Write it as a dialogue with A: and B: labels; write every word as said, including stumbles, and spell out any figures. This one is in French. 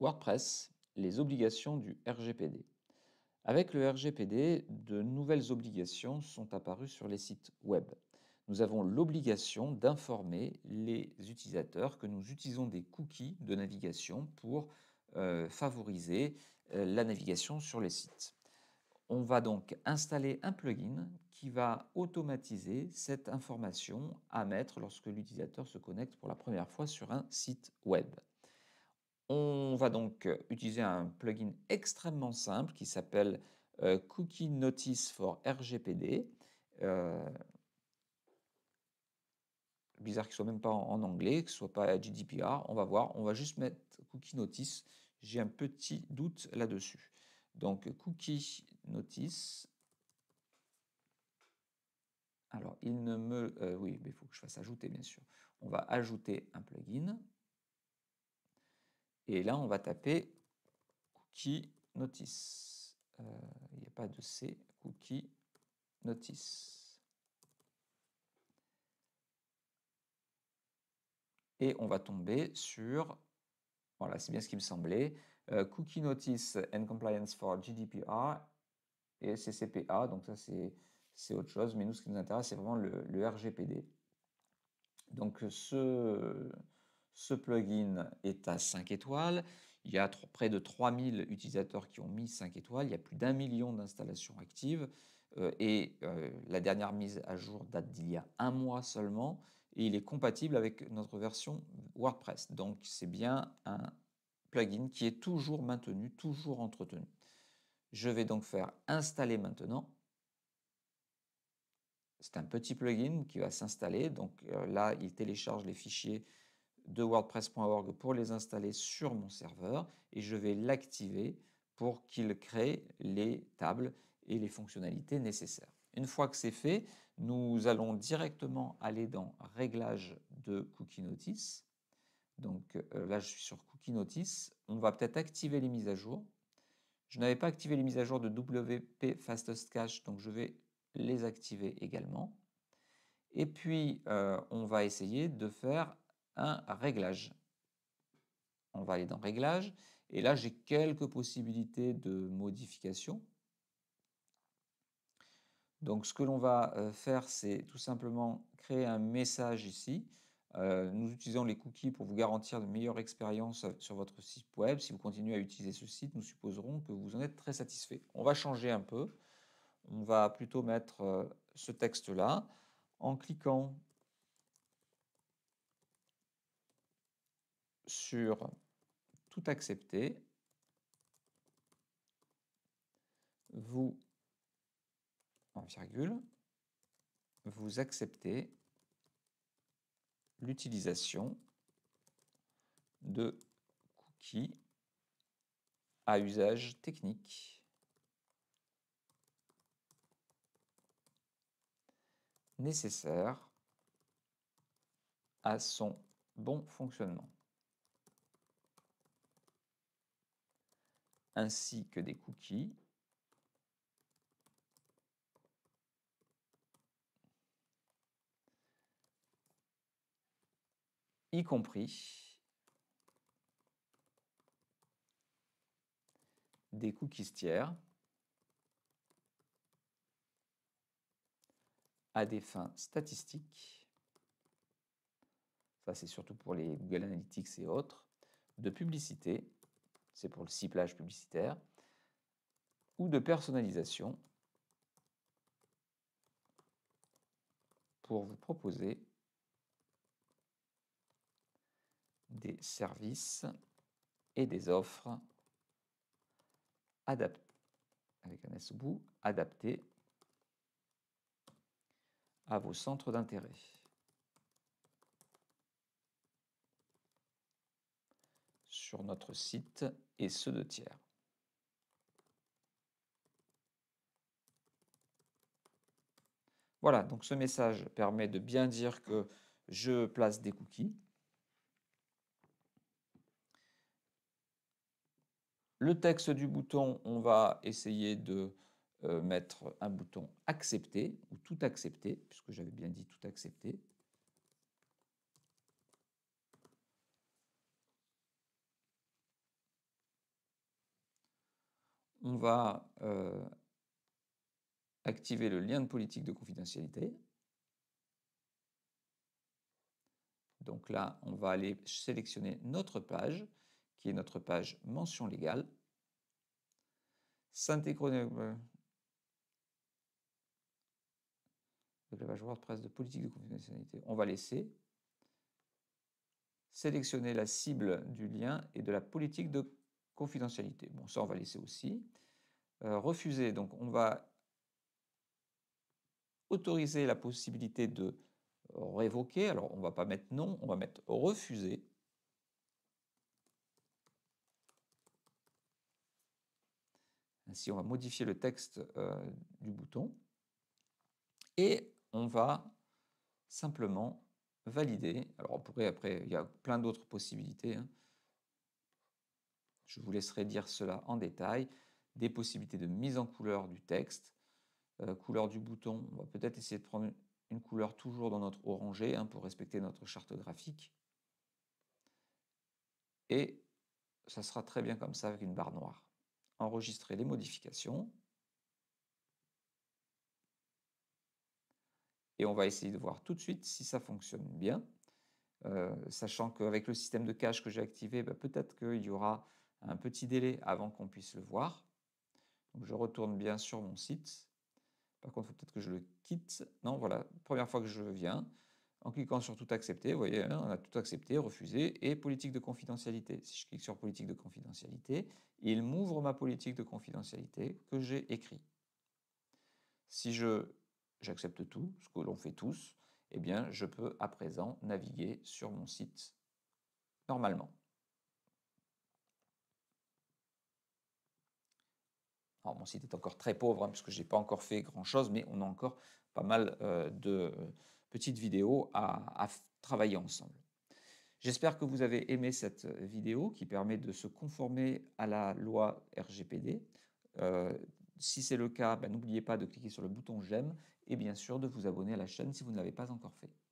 A: WordPress, les obligations du R G P D. Avec le R G P D, de nouvelles obligations sont apparues sur les sites web. Nous avons l'obligation d'informer les utilisateurs que nous utilisons des cookies de navigation pour euh, favoriser euh, la navigation sur les sites. On va donc installer un plugin qui va automatiser cette information à mettre lorsque l'utilisateur se connecte pour la première fois sur un site web. On va donc utiliser un plugin extrêmement simple qui s'appelle euh, Cookie Notice for R G P D. Euh, bizarre qu'il ne soit même pas en, en anglais, que ce ne soit pas G D P R. On va voir. On va juste mettre Cookie Notice. J'ai un petit doute là-dessus. Donc Cookie Notice. Alors, il ne me... Euh, oui, mais il faut que je fasse ajouter, bien sûr. On va ajouter un plugin. Et là, on va taper Cookie Notice. Il euh, n'y a pas de C. Cookie Notice. Et on va tomber sur... Voilà, c'est bien ce qui me semblait. Euh, Cookie Notice and Compliance for G D P R et C C P A. Donc ça, c'est autre chose. Mais nous, ce qui nous intéresse, c'est vraiment le, le R G P D. Donc ce, ce plugin est à cinq étoiles. Il y a près de trois mille utilisateurs qui ont mis cinq étoiles. Il y a plus d'un million d'installations actives. Euh, et euh, la dernière mise à jour date d'il y a un mois seulement. Et il est compatible avec notre version WordPress. Donc c'est bien un plugin qui est toujours maintenu, toujours entretenu. Je vais donc faire installer maintenant. C'est un petit plugin qui va s'installer. Donc euh, là, il télécharge les fichiers de wordpress point org pour les installer sur mon serveur et je vais l'activer pour qu'il crée les tables et les fonctionnalités nécessaires. Une fois que c'est fait, nous allons directement aller dans Réglages de Cookie Notice. Donc euh, là, je suis sur Cookie Notice. On va peut-être activer les mises à jour. Je n'avais pas activé les mises à jour de W P Fastest Cache, donc je vais les activer également. Et puis, euh, on va essayer de faire un réglage. On va aller dans Réglages, et là j'ai quelques possibilités de modification. Donc ce que l'on va faire, c'est tout simplement créer un message ici. Euh, nous utilisons les cookies pour vous garantir de meilleures expériences sur votre site web. Si vous continuez à utiliser ce site, nous supposerons que vous en êtes très satisfait. On va changer un peu. On va plutôt mettre ce texte-là en cliquant sur tout accepter. Vous, en virgule, vous acceptez l'utilisation de cookies à usage technique nécessaire à son bon fonctionnement, ainsi que des cookies y compris des cookies tiers à des fins statistiques, ça c'est surtout pour les Google Analytics et autres, de publicité, c'est pour le ciblage publicitaire, ou de personnalisation pour vous proposer des services et des offres adaptés, avec un S au bout, adaptés à vos centres d'intérêt. Sur notre site et ceux de tiers. Voilà, donc ce message permet de bien dire que je place des cookies. Le texte du bouton, on va essayer de euh, mettre un bouton accepter ou tout accepter, puisque j'avais bien dit tout accepter. on va euh, activer le lien de politique de confidentialité. Donc là, on va aller sélectionner notre page, qui est notre page mention légale. Synchroniser avec la page WordPress de politique de confidentialité. On va laisser. Sélectionner la cible du lien et de la politique de confidentialité. Bon, ça, on va laisser aussi. Euh, refuser, donc on va autoriser la possibilité de révoquer. Alors, on ne va pas mettre non, on va mettre refuser. Ainsi, on va modifier le texte euh, du bouton. Et on va simplement valider. Alors, on pourrait après, il y a plein d'autres possibilités. Hein. Je vous laisserai dire cela en détail. Des possibilités de mise en couleur du texte. Euh, couleur du bouton, on va peut-être essayer de prendre une couleur toujours dans notre orangé hein, pour respecter notre charte graphique. Et ça sera très bien comme ça avec une barre noire. Enregistrer les modifications. Et on va essayer de voir tout de suite si ça fonctionne bien. Euh, sachant qu'avec le système de cache que j'ai activé, bah, peut-être qu'il y aura un petit délai avant qu'on puisse le voir. Donc je retourne bien sur mon site. Par contre, il faut peut-être que je le quitte. Non, voilà, première fois que je viens. En cliquant sur tout accepter, vous voyez, hein, on a tout accepté, refusé, et politique de confidentialité. Si je clique sur politique de confidentialité, il m'ouvre ma politique de confidentialité que j'ai écrit. Si je j'accepte tout, ce que l'on fait tous, eh bien, je peux à présent naviguer sur mon site normalement. Alors, mon site est encore très pauvre, hein, parce que je n'ai pas encore fait grand-chose, mais on a encore pas mal euh, de petites vidéos à, à travailler ensemble. J'espère que vous avez aimé cette vidéo qui permet de se conformer à la loi R G P D. Euh, si c'est le cas, ben, n'oubliez pas de cliquer sur le bouton j'aime et bien sûr de vous abonner à la chaîne si vous ne l'avez pas encore fait.